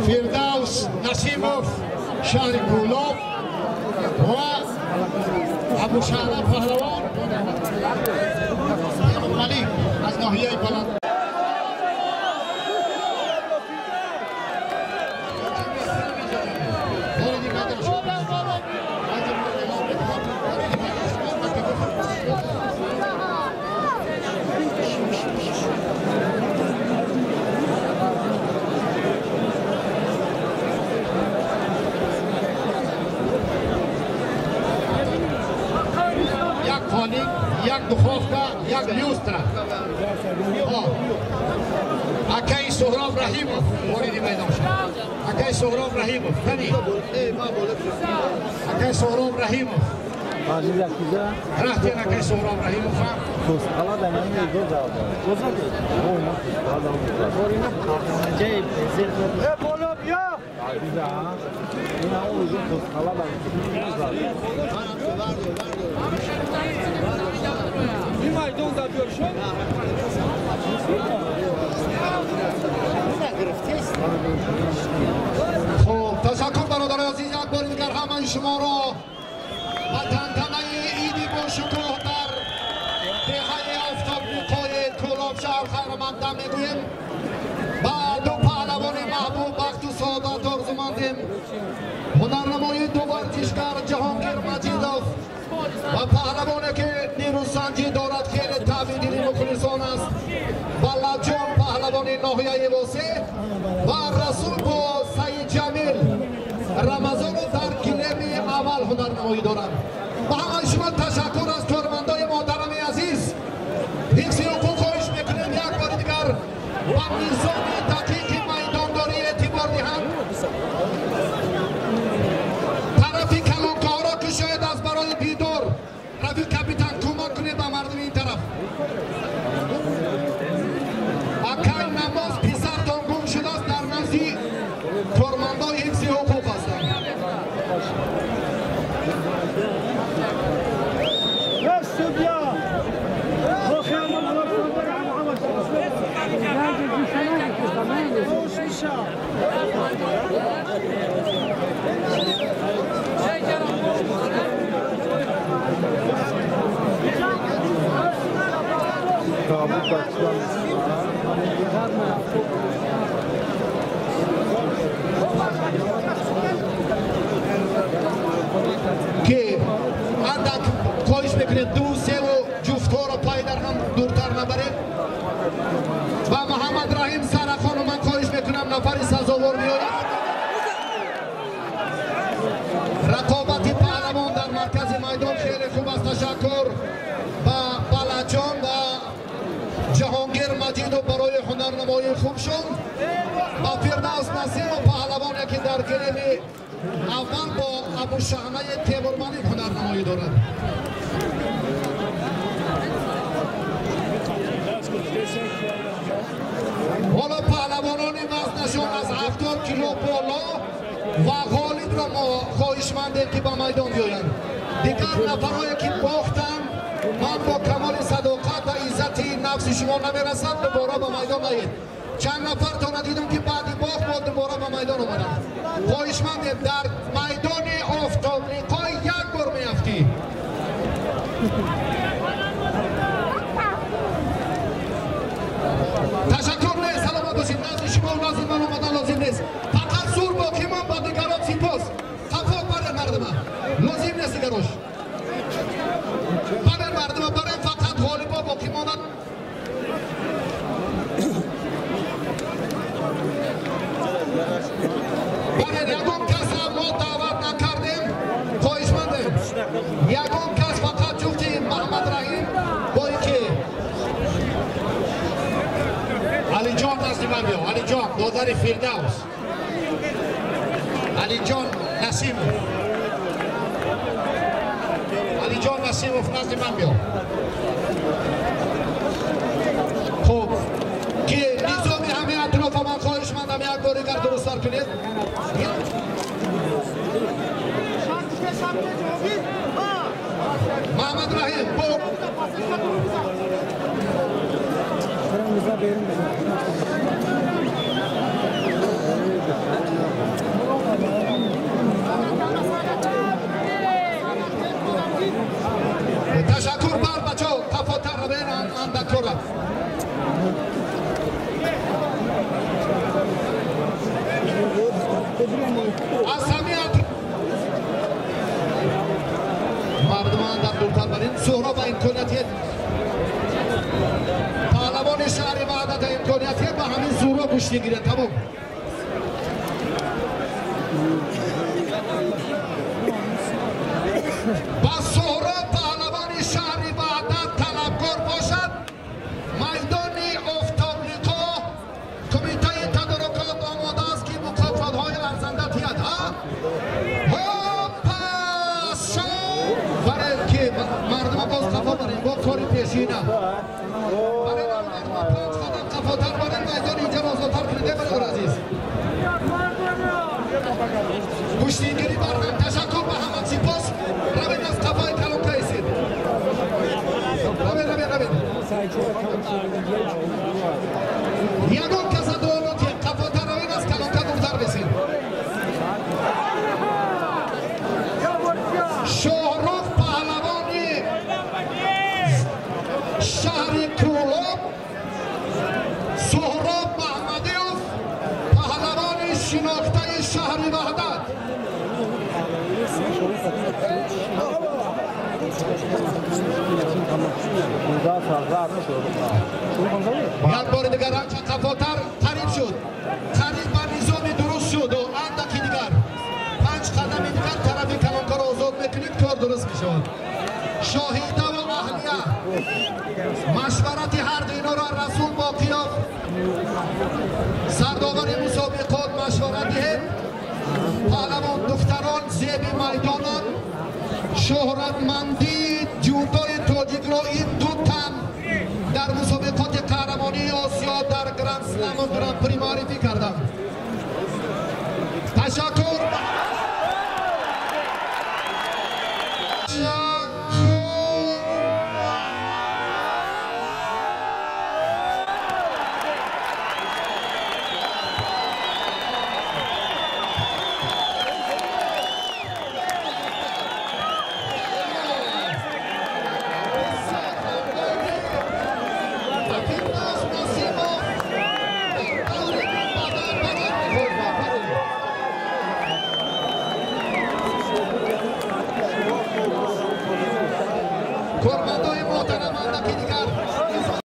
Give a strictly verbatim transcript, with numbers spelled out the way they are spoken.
فردوس نسیموف شهر گولاب و ابو شهر پهلوان ملک از ناحیه بلند. یک دخوفکا، یک لیوسترا اکای سهراب رحیموف وارد میدان شد. اکای سهراب رحیموف کنی اکای سهراب رحیموف رختی اکای سهراب رحیموف بالا بیا این مایدون دا بیار شد خب تشکر برادرای عزیز، یک بار دیگر همه شما را و تنتنه ایدی با شکوه در دهه آفتابنیقای کولاب شهر خیرمندم میگوییم. با دو پهلوان محبوب وقت و سعادت آرزومندیم. هنرنمای دو ورزشکار جهانگیر مجیدوف و پهلوانی که نیروسنجی دارد، خیلی تابعیدی مخلصان است، بلد جان پهلوان ناحیه واسه و رسول با سید جمیل رمضان در کلیم اول هنرنمایی دارد. با همه شما تشکر از کارمندای محترم عزیز. حفظ حقوق خواهش میکنیم یک بار دیگر با نظام دقیق میدانداری اعتبار دهند. طرفی کلانکارا که شاید از برای بیدار روی کپیتان کمک کنید به مردم این طرف. اکای نماز پسرتان گم شده است در نزدی کارمندای حفظ حقوق هستند. که اندک خواهش میکنید دو سه و جفتها را پای در هم دورتر نبرید. و محمد رحیم سرخان و من خواهش میکنم نفر سزاوار بیارید. رقابت پهلوان در مرکز میدان خیلی خوب است. تشکر با بلجان و جهانگیر مجید و برای هنرنمایی خوب شد. با فردوس نسیم و پهلوانی که در کلیم اول با ابو شهنه تیمورمنی هنرنمایی دارد. حالا پهلوانان وزنشان از هفتاد کیلو بالا و غالب را ما خواهشمندیم که به میدان بیایند. دیگر نفرهایی که باختن من با کمال صداقت و عزت نفس شما نمیرسد دوباره به میدان نایید. چند نفر تا ندیدم که بعد باخت با دوباره به میدان اومدن. خواهشمندیم در میدان آفتابنیقای یک بار میافتی. تشکر نیست، سلامت باشید. نزد شما و نزد من اومدن لازم نیست. فقط زور با که من با دیگران سپاس تفاق برای مردم لازم نیست. دیگروش برای مردم برای فقط غالبا با که ماندن. برای یکم کس ما دعوت نکردیم. خواهشمندیم یکم کس فقط جفتی محمد رحیم با اینکه علی جان نزد من بیا. علی جان دادر فردوس، علی جان نسیموف، علی جان نسیموف نزد من بیا. خوب که نظامی همه اطراف من خواهشمندم یک بار دیگر درست تر کنید. محمد رحیم برو. زودتر برین. سهراب با امکانیت پهلوان شهر وحدت امکانیت با همین زورا گوشتی گیره. تمام. با سهراب پهلوان شهر وحدت طلبکار باشد. میدان آفتابلیقا کمیته تدارکات آماده است که مکافات‌های ارزنده تیاد ها پس شو برای که مردم باز قفا برین با کاری پیشینه برای مردم پنج قدم قفاتر برین میدان اینجا رازاتر کنیده برای عزیز گوشتینگیری برنم تشکر به همه سپاس. روین از قفای کلون کهیسید روین روین روین یگان کس دولتی قفاتر روین از کلون که دورتر بسید. شهرخ پهلوانی شهر کولوب، سهراب محمدیوف پهلوانی شناخته شهر وحدت. یک بار دیگر رنج قفاتر قریب شد، قریب به نظام درست شد و اندکی دیگر پنج قدم دیگر طرف کلانکار آزاد میکنید کار درست میشود. شاهیده و اهلیه مشورت هر دو اینا را رسول باقیاف سرداور مسابقات مشورت دهید. پهلوان دختران زیب میدانان شهرتمندی جودای تاجیک را این دو تن در مسابقات قهرمانی آسیا در گرند اسلم و گرند پری معرفی کردند.